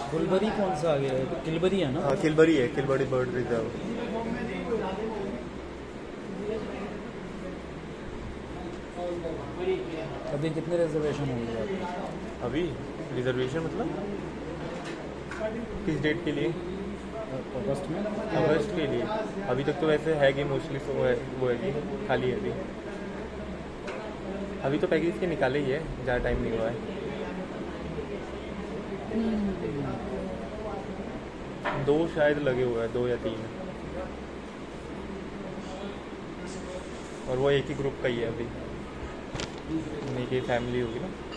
गुलबरी कौन सा आ गया है? किलबरी है ना? हाँ किलबरी है, किलबरी बर्ड रिजर्व। अभी कितने रिजर्वेशन होंगे आपके? अभी रिजर्वेशन मतलब किस डेट के लिए? अगस्त में। अगस्त के लिए अभी तक तो वैसे है कि मोस्टली वो है कि खाली है अभी तो पैकेज के निकाले ही है, ज़्यादा टाइम नहीं हुआ है। 2 शायद लगे हुए हैं, 2 या 3, और वो एक ही ग्रुप का ही है अभी, उन्हीं की फैमिली होगी ना।